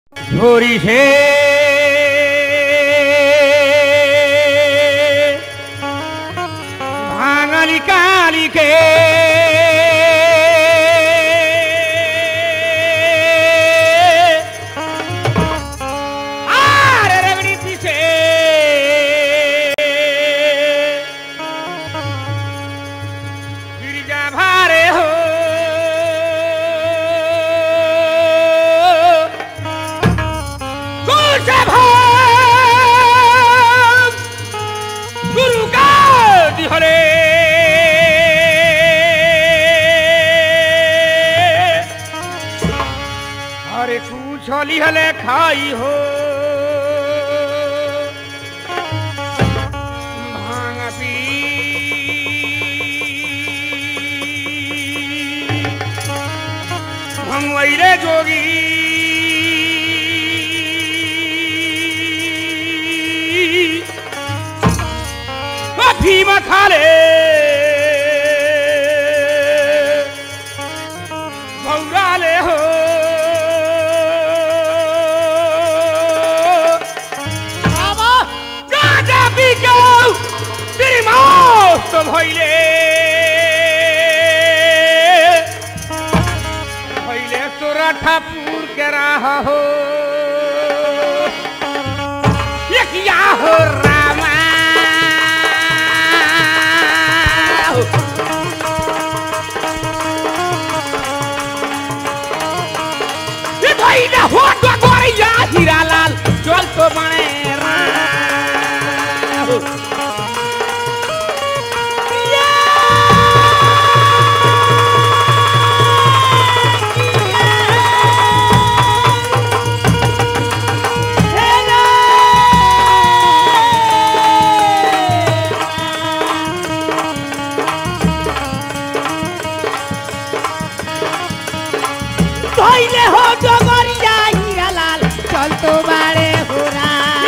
झोरी से भांगली काली के आरे रगड़ी पीछे गिरिजा भारे हो गुरु का दिहरे अरे कुछ लिहले खाई हो भांग पी भंगवैले जोगी भीम खाले भौराले हो गाजा पी के तेरी मौत भइले तोरा ठाकुर के राह हो ये किया हो रामा हो तो गोरिया हीरालाल चल तो बने हो तो गोरिया हीरालाल चल तो बारे होरा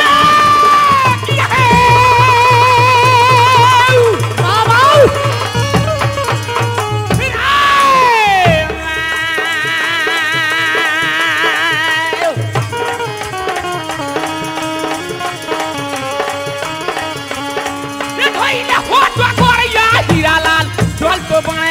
हीरालाल चल तो बारे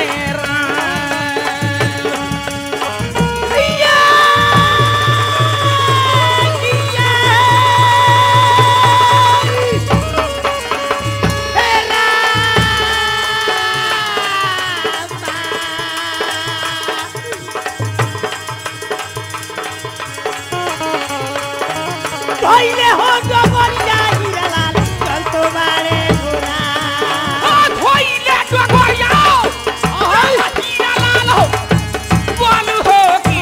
धोइले हो तो गोरिया हीरालाल चल तो बारे गोरा धोइले तो गोरिया हीरालाल हो बोल हो की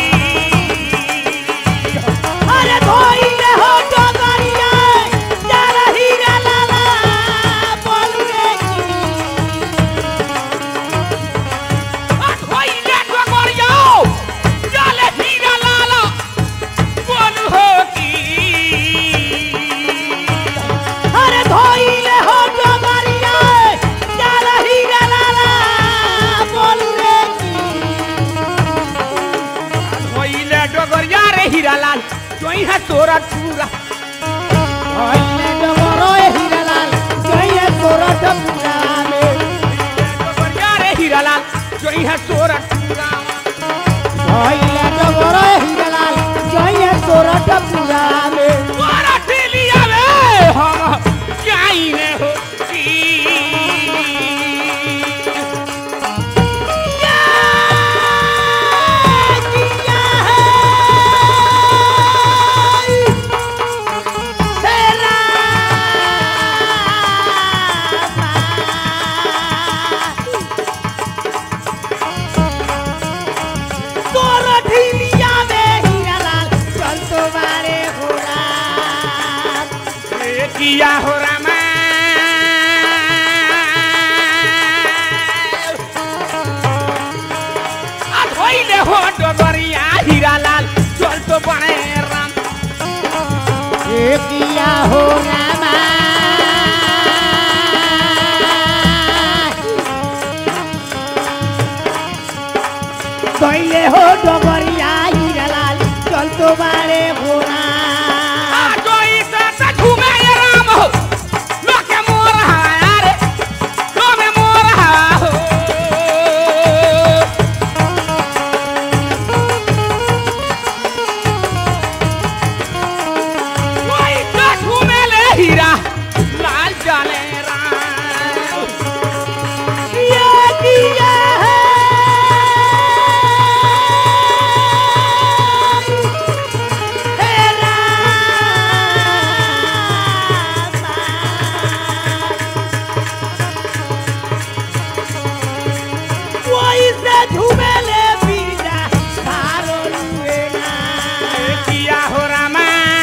अरे धोइले हो तो गोरिया चल हीरालाल बोल रे की धोइले तो गोरिया चल हीरालाल बोल हो धोइले हो तो गोरिया चल हीरालाल बोल रे धोइले तो गोरिया रे हीरालाल जोई है तोरा पूरा धोइले तो गोरो हीरालाल जोई है तोरा पूरा में गोरिया रे हीरालाल जोई है तोरा पूरा धोइले तो गोरो हीरालाल जोई है तोरा पूरा में तोरा दिलिया में हम जाइने हो किया हो रामा धोइले हो तो गोरिया हीरालाल चल तो बने राम किया हो रामा धोइले हो तो गोरिया हीरालाल चल तो हो बारे होना जो इसे झूमे ये राम हो लोके मोर हारे लोमे मोर हो कोई तो झूमे ले हीरा लाल जाने राम किया किया है झूमेले बीजा सारो लुएना किया हो रामा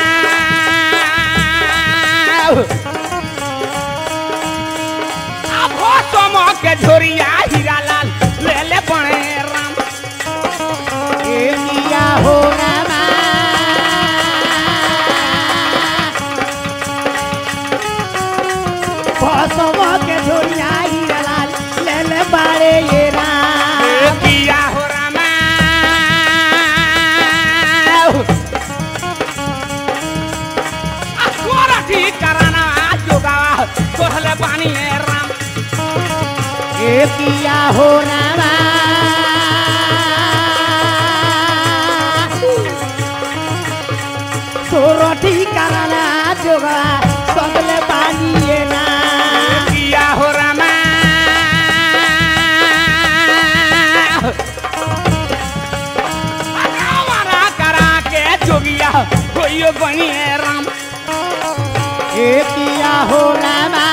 अब हो सोमो के झोरिया हीरा लाल ले ले बने राम ए किया हो रामा सोमो के झोरिया हीरा लाल ले ले बारे ये राम किया हो रामा तोरा ठीक कराना जोगा तोहले पानी है राम ए किया हो रामा तोरा ठीक कराना जोगा तोहले पानी है ना किया हो रामा जोगिया कोई बनी है राम ए किया हो रामा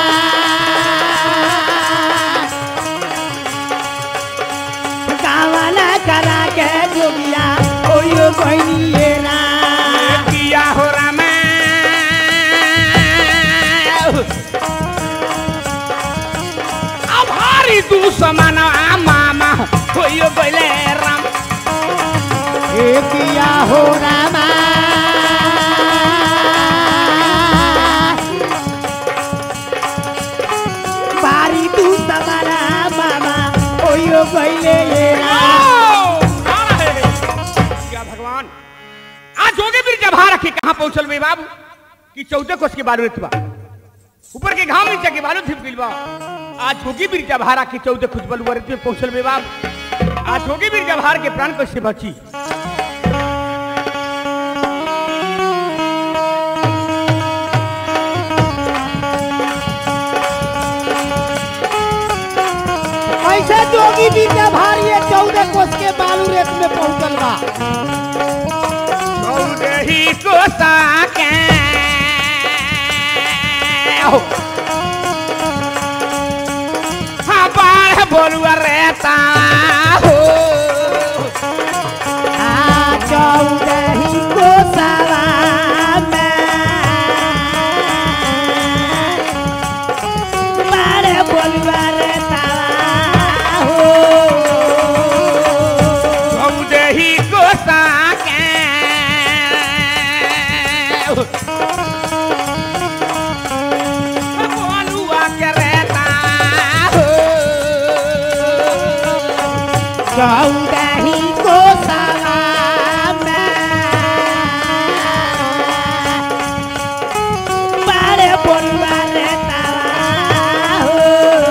गावाना करा के जोगिया कोई बनी है राम किया हो रामा अब हारी तू समाना मामा कोई बोले राम ए किया हो रामा बारी तू समाना मामा ओयो गइले ये क्या भगवान आज जोगे बीर जब हार रखी कहां पहुंचल बे बाबू कि 14 कोस के बालू रेतबा ऊपर के घाम नीचे के बालू थिप गिलबा आज जोगी बीर जब हार रखी 14 खुश बलू रेत में पहुंचल बे बाबू आज जोगी बीर जब हार के प्राण को से बची ऐसे जोगी भी जब हारिए 14 कोस के बालू रेत में पहुंचल बा 14 ही कोसा के हाँ बाढ़ बोलुआ रहता हो 14 ही कोसवा में बारे बोलवा रहता हो 14 ही कोसा के बोलुआ के रहता हो 14 ही कोसवा में बारे बोलवा रहता हो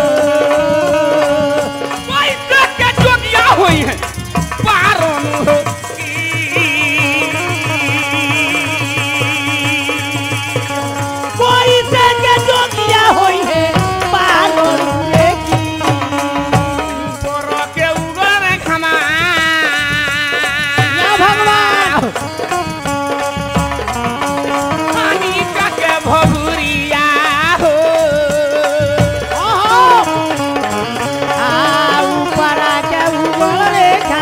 कोई देख के जोगिया हुई है पारों हो कोई से के जोगिया होई है पागल की तोरो के उगर खमा या भगवान पानी का के भगुरिया हो ओहो आ ऊपर के उगल रे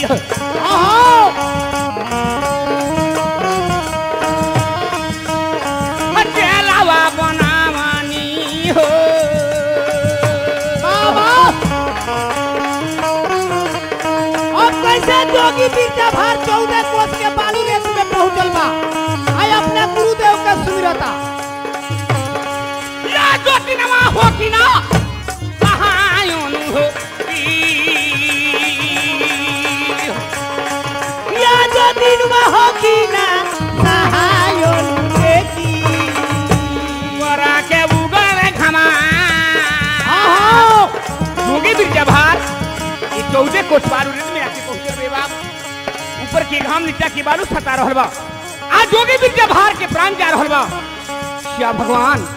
चलावा बनावानी हो अब कैसे जोगी बिरजा भार 14 कोस के बालू रेत में पहुंचल बा आई अपने गुरुदेव का सुमिरता या ज्योतिनवा हो कि ना सहायोन हो या ज्योतिनवा हो कि ना सहायोन की वरा के उगल घमा जोगी बिरजा भार ये 14 कोस बालू रेत में आके पहुंचल रे बाप ऊपर के घाम नीचा के बालू सता रहल बा आज जोगी बिरजा भार के प्राण जा रहल बा क्या भगवान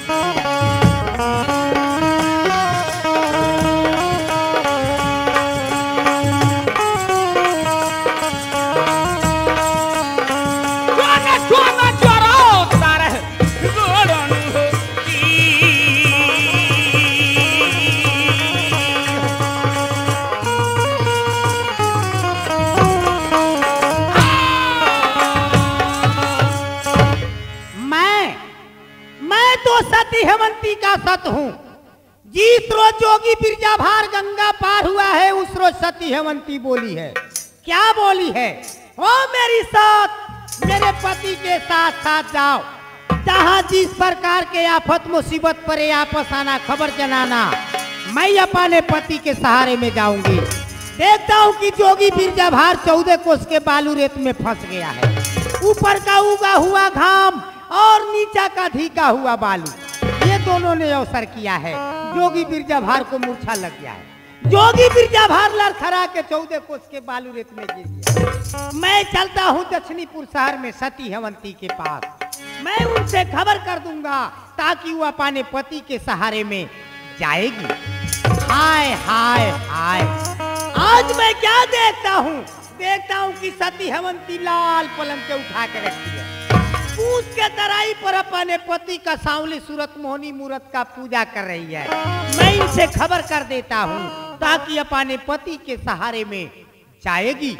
सती हेमंती का सत हूँ। जिस रोज जोगी बिरजा भार गंगा पार हुआ है उस रोज सती हेमंती बोली है। क्या बोली है? ओ मेरी साथ मेरे पति के साथ साथ जाओ, जहाँ जिस प्रकार के आफत मुसीबत परे आपस आना खबर जनाना, मैं अपने पति के सहारे में जाऊंगी। देखता हूँ कि जोगी बिरजा भार 14 कोस के बालू रेत में फंस गया है। ऊपर का उगा हुआ घाम और नीचा का धीका हुआ बालू, ये दोनों ने अवसर किया है। जोगी बिरजा भार को मूर्छा लग गया है। जोगी बिरजा भार लड़खड़ा के 14 कोस के बालू रेत में गिर गया। मैं चलता हूँ दक्षिणीपुर शहर में सती हेमंती के पास। मैं उनसे खबर कर दूंगा ताकि वो अपने पति के सहारे में जाएगी। हाय हाय हाय, आज मैं क्या देखता हूँ? देखता हूँ कि सती हेमंती लाल पलंग के उठा के रखती है। पूछ के तराई पर अपने पति का सांवली सूरत मोहनी मूरत का पूजा कर रही है। मैं इनसे खबर कर देता हूँ ताकि अपने पति के सहारे में जाएगी।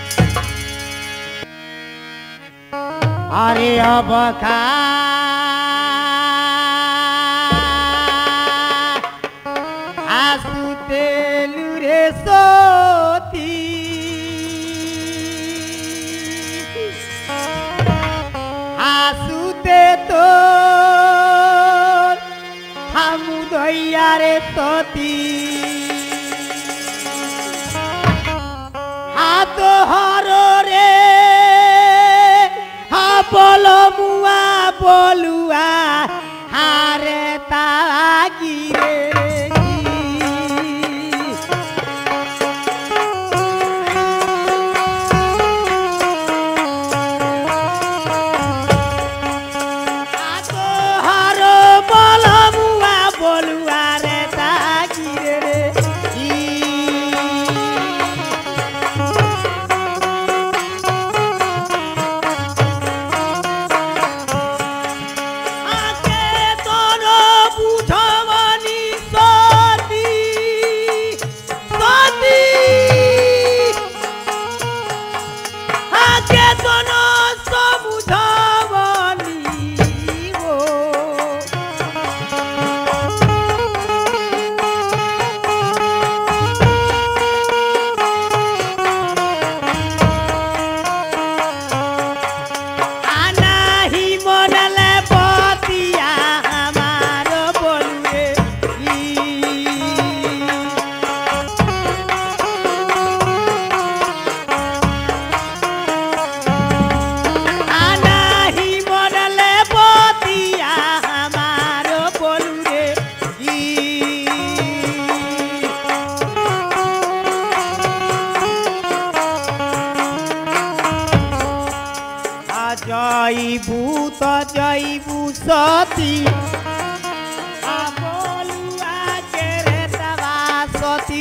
अरे अब आंसू तेलू रे सोती आंसूते तो हम धोइया रे सोती हाथ हरो रे हाँ बोलो मुआ बोलुआ हारे तागी रे जईबू सती बोलुआ के रे तवा सती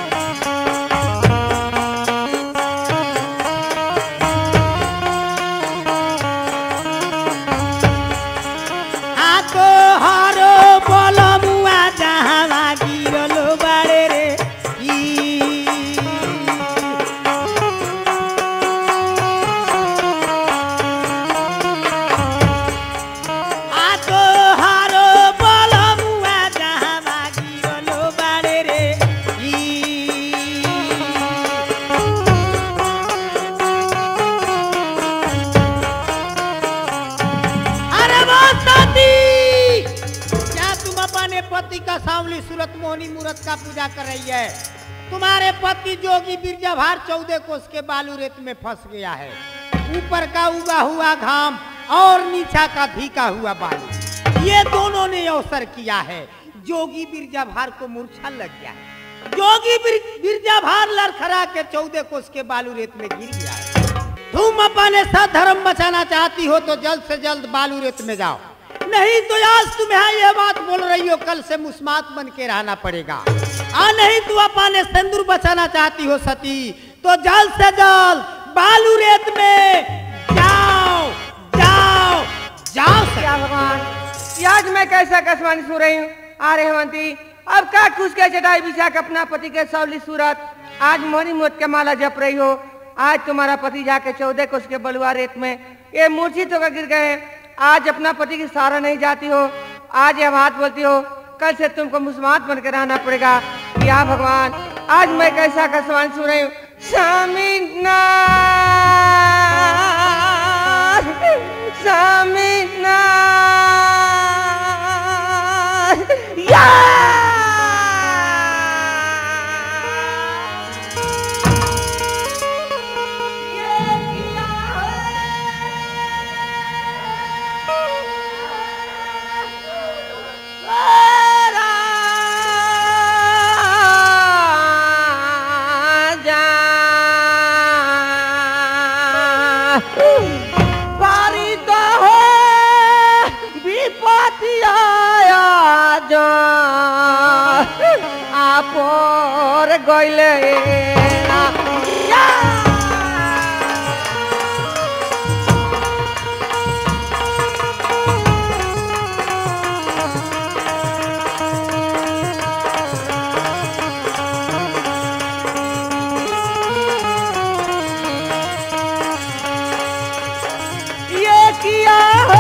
आको हरो बोलमुआ जहाँ गिरलो बाड़े रे अपने पति का सांवली सूरत मोहनी मूरत का पूजा कर रही है। तुम्हारे पति जोगी बिरजाभार 14 कोस के बालू रेत में फंस गया है। ऊपर का उगा हुआ घाम और नीचा का भीगा हुआ बालू, ये दोनों ने अवसर किया है। जोगी बिरजाभार को मूर्छा लग गया है। जोगी बिरजाभार लड़खड़ा के 14 कोस के बालू रेत में गिर गया है। तुम अपने साथ धर्म बचाना चाहती हो तो जल्द से जल्द बालू रेत में जाओ, नहीं तो आज तुम्हें यह बात बोल रही हो, कल से मुस्मात बन के रहना पड़ेगा। नहीं तू अपने सिंदूर बचाना चाहती हो सती तो जल्द से जल्द बालू रेत में जाओ जाओ जाओ। क्या भगवान, आज मैं कैसा कसवानी सो रही हूँ। अरे हेमंती, अब का खुश के चटाई बिछा के अपना पति के सौली सूरत आज मोनी मोत के माला जप रही हो। आज तुम्हारा पति जाके 14 कोस के बलुआ रेत में ये मूर्छित होकर गिर गए। आज अपना पति की सहारा नहीं जाती हो, आज यह बात बोलती हो, कल से तुमको मुस्मात बन के रहना पड़ेगा। या भगवान, आज मैं कैसा कसवान सुन रही हूँ। स्वामीनाथ स्वामीनाथ या por goilena ya ये किया है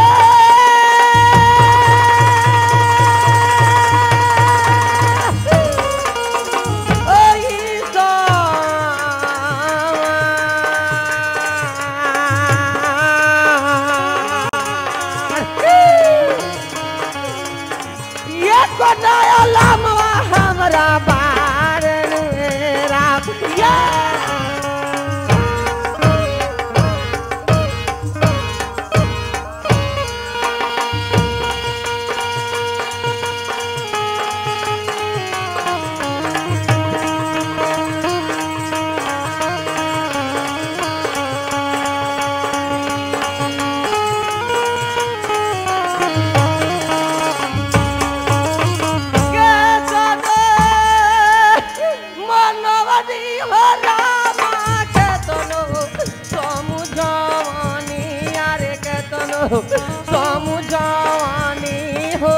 समुझानी हो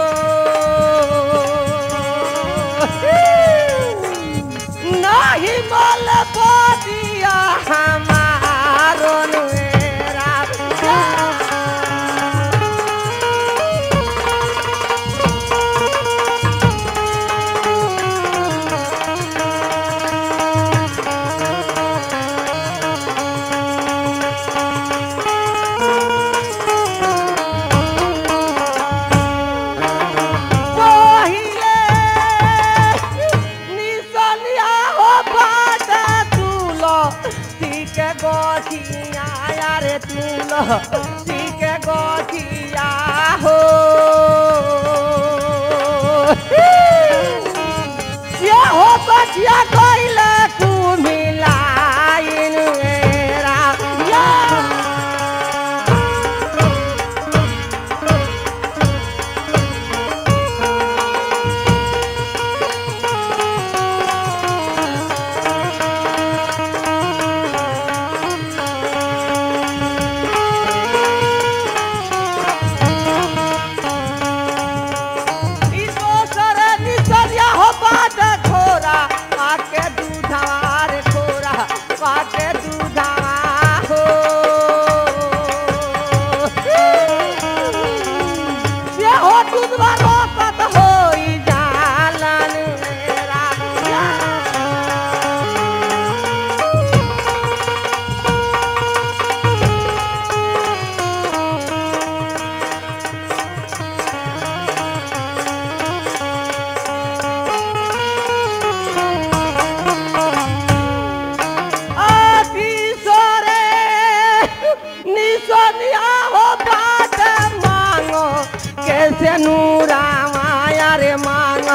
नहीं मल दिया हमारो नुरा सीखे गोथिया हो ये हो बचिया कोइला तू मिलाइन मेरा या आके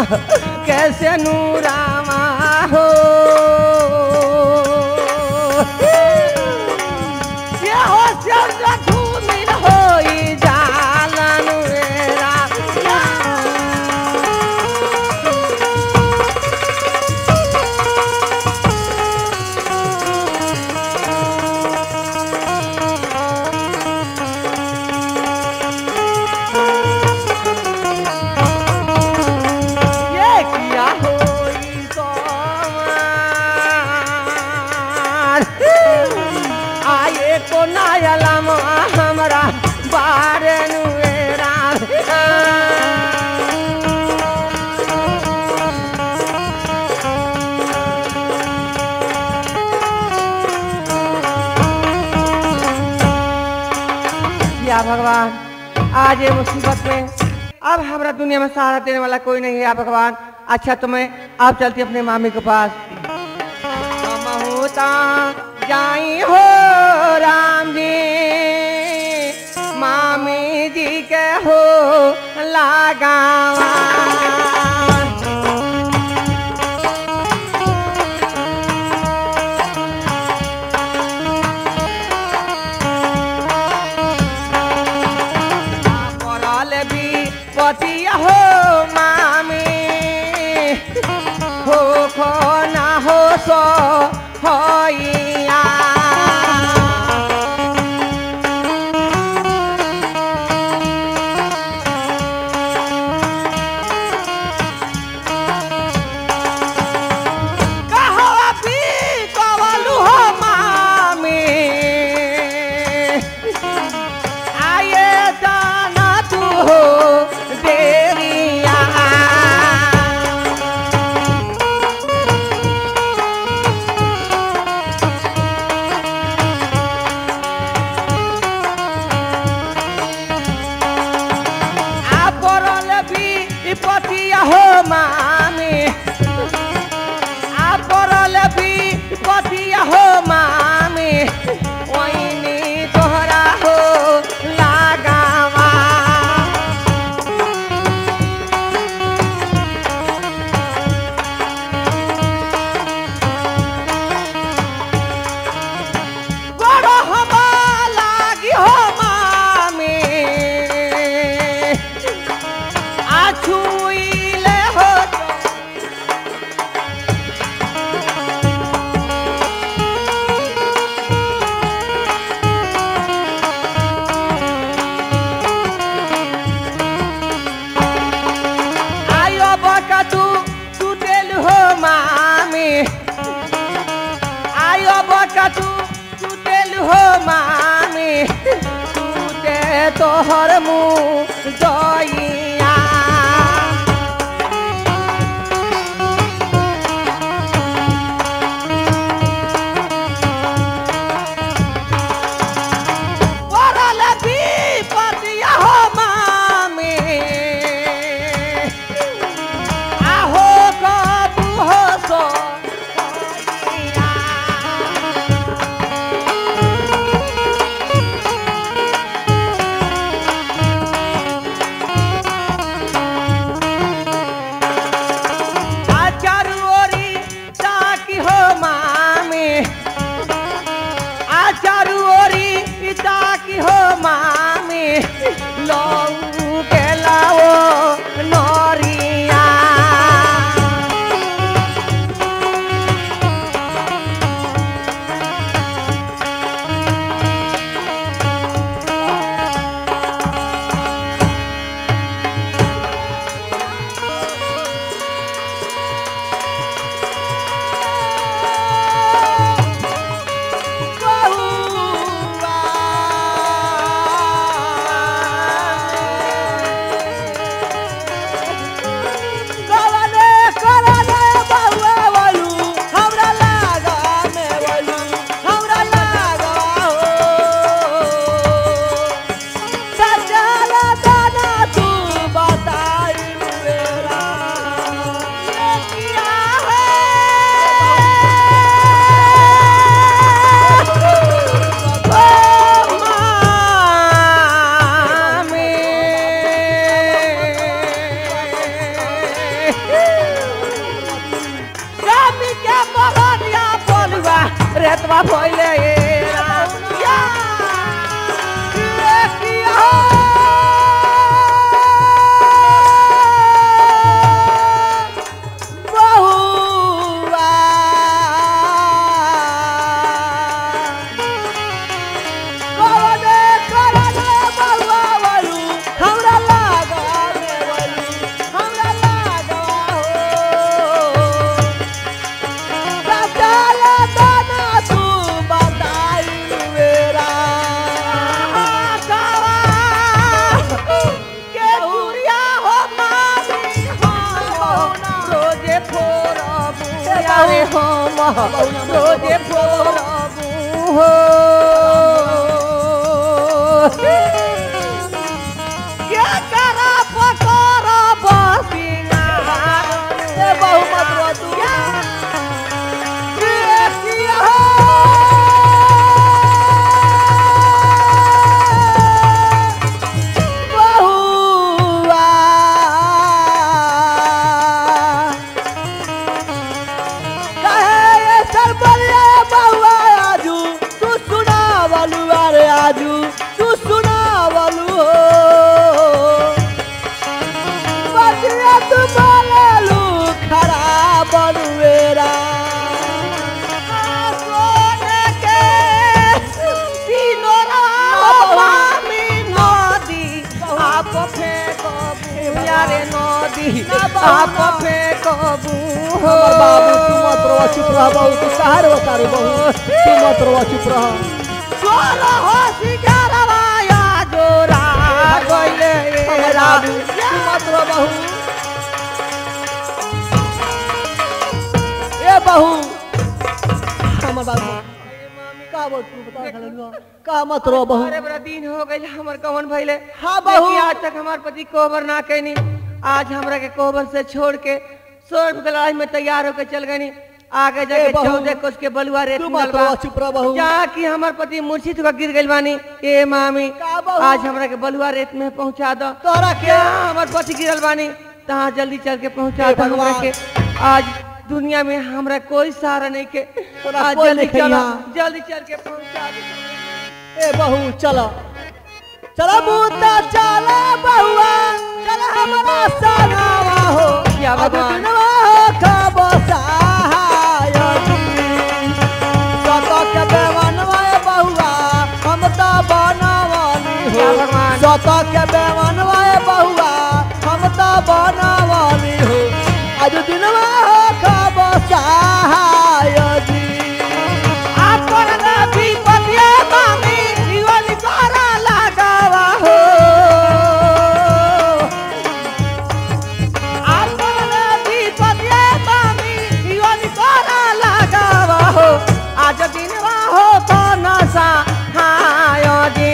कैसे नूरामा हो ये हो शब्द धूमिल होई जालन मेरा हमरा बारे नुएरा या भगवान आज ये मुसीबत में अब हमरा दुनिया में सहारा देने वाला कोई नहीं है या भगवान। अच्छा तो मैं आप चलती अपने मामी के पास होता जाई हो राम जी मामी जी के हो लगावा पड़ल भी पति हो मामी हो खो ना हो सो होइया कहो अभी कवलू हो मामी आये जाना तू हो देरिया पतिया हो मामी आपरल भी पतिया हो मामी ओइनी तोहरा हो लगावा बड़ा हवा लागी हो मामी छुईले हो आयो बका तू तेल हो मामी आयो बका तू तेल हो मामी तू ते तोहर मुँह जइया जामी के बरनिया बोलवा रेतवा भइले रातिया किया बहुआ कोने करने बहुआ वालू हमरा लागले वालू हमरा लागवा हो चला दाना तू बताई मेरा गावा के दुरिया हो मामी हो रोजे फोरबू यारे हम रोजे फोरबू हो क्या करा पकड़ा बसिना ए बहु मत रो तू आजू तू सुनावलू हो बतिया तू बोललू खराब बनुएरा सोने के सिनोरा मामी नदी आप फेंकबू यारे नदी आप फेंकबू हो बाबू तू मत रो चुप रह बाबू तू सहार उतारू बाबू तू मत रो चुप रह सोलो हो सिगारवाया जोरा गइले राजू तू मत रो बहू ए बहू हमर बाबू का बोल तू बता खलनुआ का मत रो बहू अरे बड़ा दिन हो गइल हमर कवन भइले हां बहू आज तक हमार पति कोबर ना कैनी आज हमरा के कोबर से छोड़ के सोर लड़ाई में तैयार होके चल गनी आगे जाके 14 कोस के बलुआ रेत मिलल बा चुप रह बहू जा कि हमर पति मूर्छित होकर गिर गइल बानी ए मामी आज हमरा के बलुआ रेत में पहुंचा दो तोरा क्या हमर पति गिरल बानी तहां जल्दी चल के पहुंचा दो हमरा के आज दुनिया में हमरा कोई सहारा नहीं के आज जल्दी चलो जल्दी चल के पहुंचा दो ए बहू चलो चलो बूता चला बहुआ चला हमरा सनावा हो क्या भगवान का बसाय सत के बेवनवा बहुआ हम त बनवानी हो सत के बेवनवा बहुआ हम त बनवानी हो आज दिनवा का बसाय जी आपन नबी पतिया मामी जीवन करा लगावा हो आपन नबी पतिया मामी जीवन करा लगावा हो आज दिनवा हो तो नसा हाय जी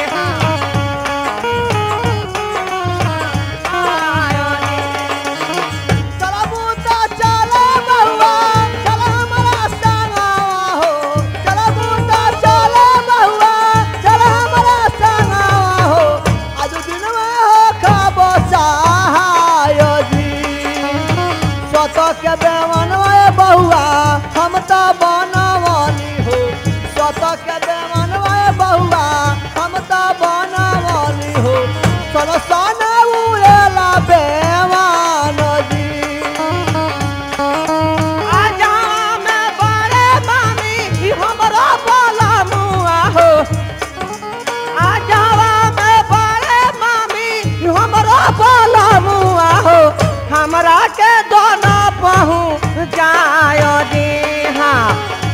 चला बूता चला बहुआ चला हमरा संगवा हो चला बूता चला बहुआ चला हमरा संगवा हो आज दिनवा हो खब सहाय जी सत के बेवनवा बहुआ हम त बनवानी हो सत के बेवनवा बहुआ हम त बनवानी हो चलो सना उड़ेला बेवान जी आजा में बड़े मामी ई हमरो बोला मुआ हो आजा में बड़े मामी ई हमरो बोला मुआ हो हमरा के दोनों पहुँच जायो जी हाँ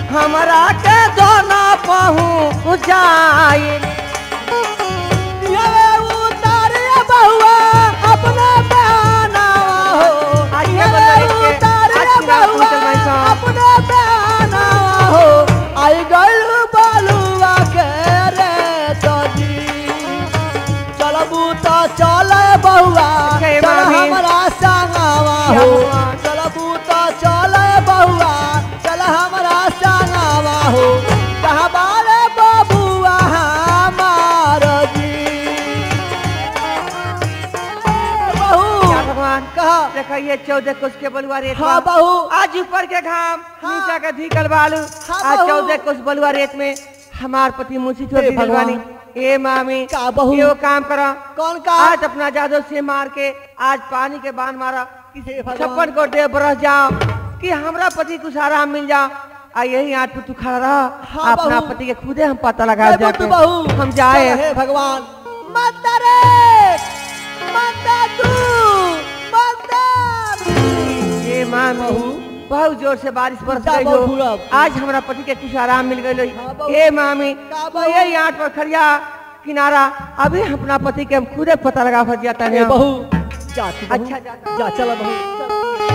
ये 14 कोस के बलुआ रेत हाँ बहू। आज ऊपर के घाम हाँ। नीचा का धीकल बालू हाँ आज बहू। 14 कोस बलुआ रेत में हमार पति मुंशी छोड़ हे दी भगवान। दिलवानी ए मामी का बहू। ये वो काम करो कौन का? आज अपना जादू से मार के आज पानी के बांध मारा हे भगवान। छप्पन को दे बरस जाओ कि हमरा पति कुछ आराम मिल जाओ आ यही आठ पे तू खड़ा रह हाँ अपना बहू। पति के खुदे हम पता लगा हे जाके बहू। हम जाए हे भगवान। माता रे माता तू माता ये माँ बहू। बहुत जोर से बारिश बरस जा गई बहू हो पूरब। आज हमारा पति के कुछ आराम मिल गई हाँ बहू। ए मामी का तो बहू। यही आठ पर खड़िया किनारा अभी अपना पति के हम खुदे पता लगा फंस जाता हे है बहू जा तू बहू। अच्छा, जा। जा चला बहू चल।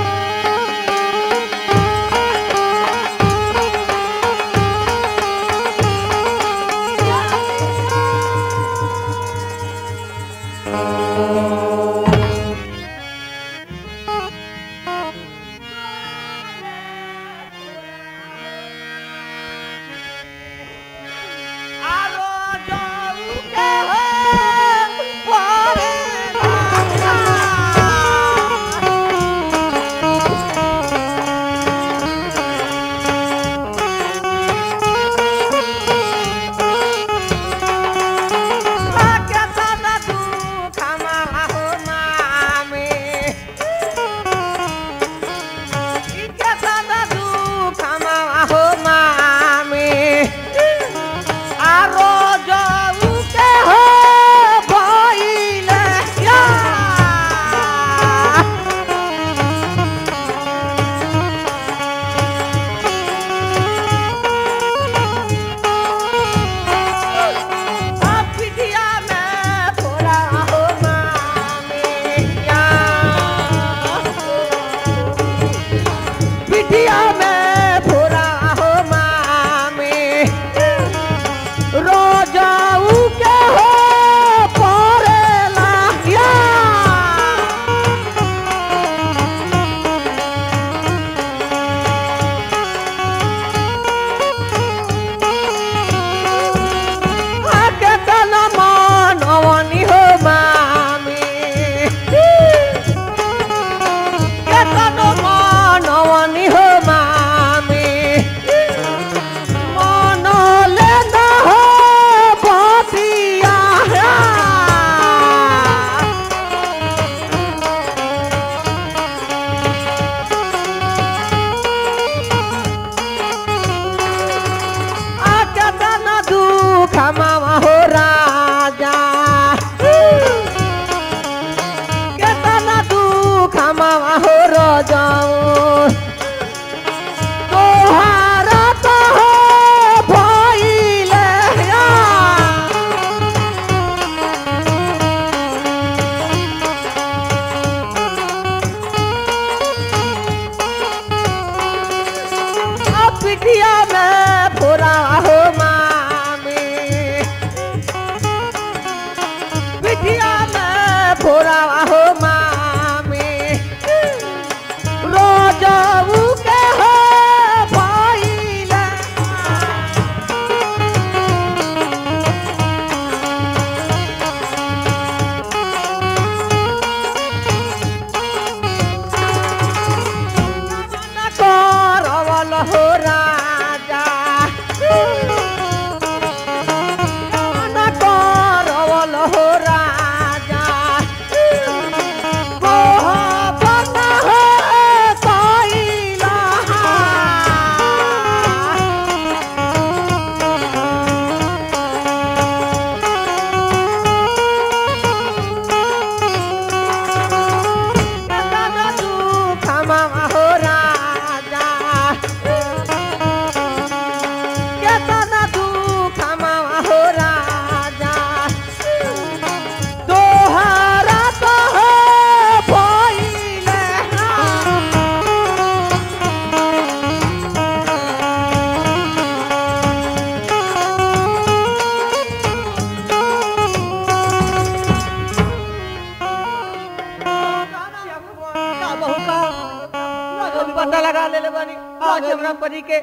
पता लगा ले बानी आज हमरा पति के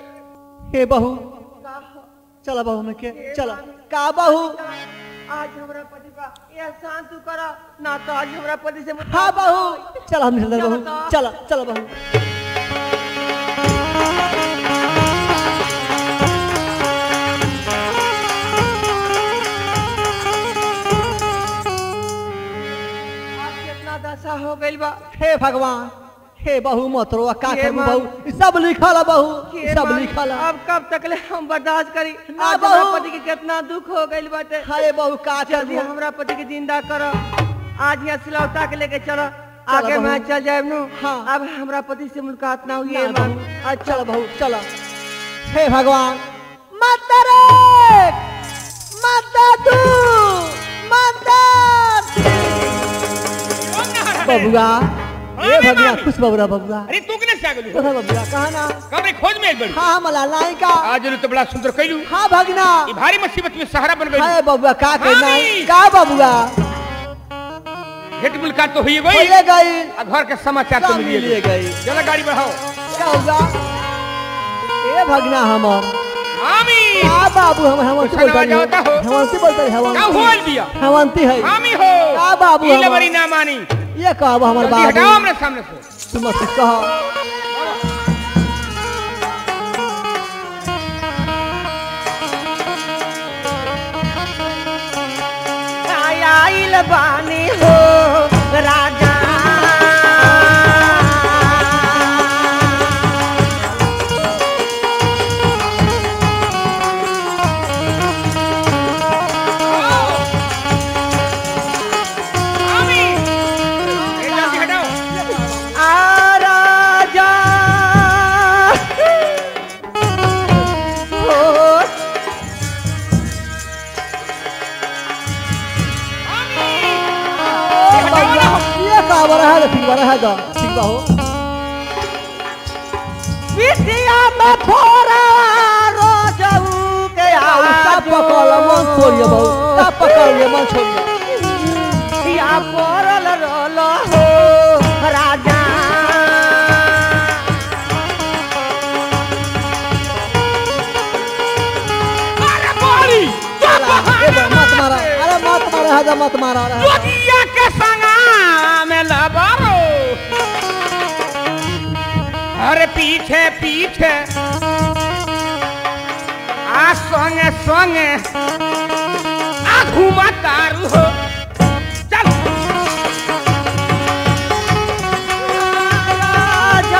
हे बहू चला बहू में के चला का बहू आज हमरा पति ये शांत तू करा ना तो आज हमरा पति से हाँ बहू चला हम चल बहू चला चला बहू दशा हो गई बा। हे भगवान हे बहू मत रो का करू बहू सब लिखल बहू सब लिखल। अब कब तक ले हम बर्दाश्त करी ना आज बहू। हमरा पति के कितना दुख हो गई बाटे। अरे बहू का जल्दी करू हमरा पति के जिंदा करो आज यहाँ सिलौता के लेके चलो आगे बहू। मैं चल जाए नू। हाँ। अब हमरा पति से मुलाकात ना हुई ना है बहू। मां। चल बहू चल हे भगवान माता रे माता तू माता बबुआ ए भगवा खुश बबुआ बबुआ अरे तू किने से आ गेलू कहा बबुआ कहा ना कमरे खोज में एक बड़ी हाँ मला नायिका आज तो बड़ा सुंदर कैलू हाँ भगना ये भारी मुसीबत में सहारा बन गई हाय बबुआ का कहना मामी। का बबुआ भेंट मुलाकात तो हुई गई बोले गई आ घर के समाचार तो सब मिलिए मिलिए गई चलो गाड़ी बढ़ाओ क्या होगा ए भगना हमर मामी का बाबू हम हेमंती कुछ ना बोलता जाता हो। हेमंती बोलता है का हेमंती होल बिया हेमंती है मामी हो का बाबू ये हमर? बड़ी ना मानी ये कहब हमर जल्दी बाबू हटाओ हमरे सामने से तुम मत कह आइल बानी हो राजा मामी ये जल्दी हटाओ आ राजा हो बबुआ ये कहब रहा ठीक बा रहा दा ठीक बा हो विद्या में फोरा रोजऊ के सब पकड़ लो मन छोड़िए बहू सब पकड़ लिए मन छोड़िए या पोरल रोल हो राजा अरे बोली मत मारा अरे मत मारा हजा मत मारा रहा जोगिया के संगा में लबारो अरे पीछे पीछे आ संगे संगे आ घुमा तारू हो चल राजा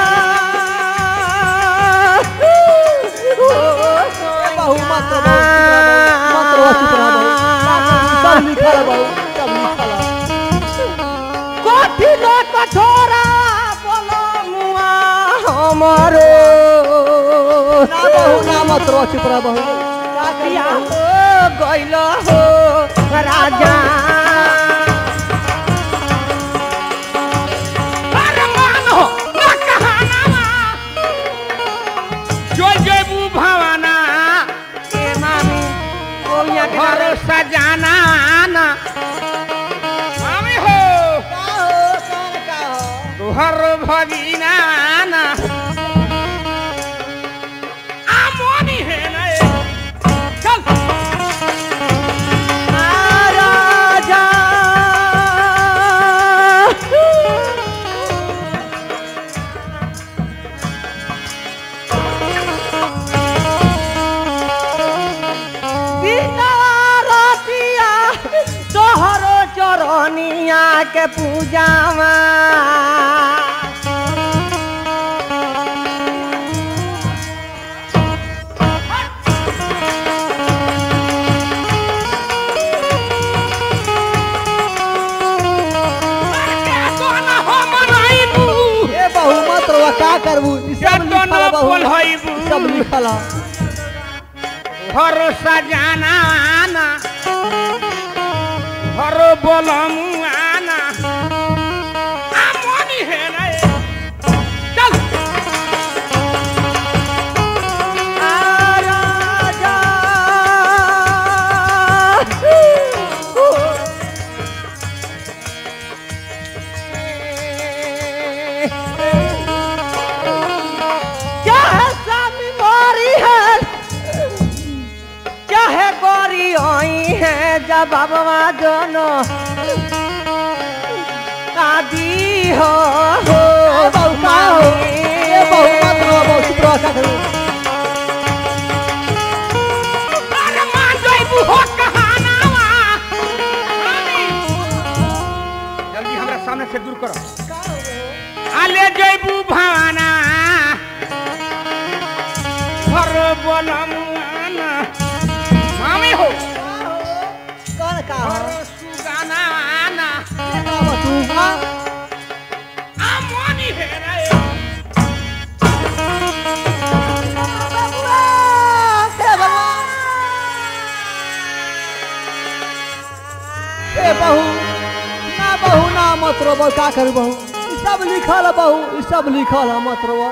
बहू मत रो मत रो चुप रहा बहू सब लिखल बहू सब लिखल कठिन कठोरा बोलो मुआ हमारो ना बहू ना मत रो चुप रहा बहू का या करिया हो गइल हो राजा अरे मानो ना कहाना जो जेबू भवाना ए मामी कोइया के घर सजाना ना मामी हो का हो कौन का हो तुहर भगिना ना आमोनी है ना ये। चल राजा रतिया तोहरो चरनिया के पूजावा ए बहू मत रो का करबू ई सब लिखल बहू सब लिखल घर सजाना आना घर बोलमु आना आमोनी है ना ये। चल राजा चाहे स्वामी मोरी है चाहे गोरी आई है जा बाबा दोनों आदि हो बहु का हो ए बहु मत रो बहु चुप रहो का करू अरे मान जाइबू हो कहानावा जल्दी हमरा सामने से दूर करो आले जाइबू भाना घर बोलमुआना मामी हो कौन का हो सुगाना आना का तू का आमोनी है रे ए बहू ना मत रो बहू का करू बहू ई सब लिखल है बहू ई सब लिखल है मत रो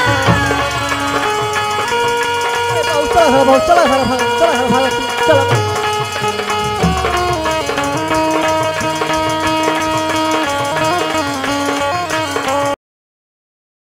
चलो चलो चलो चलो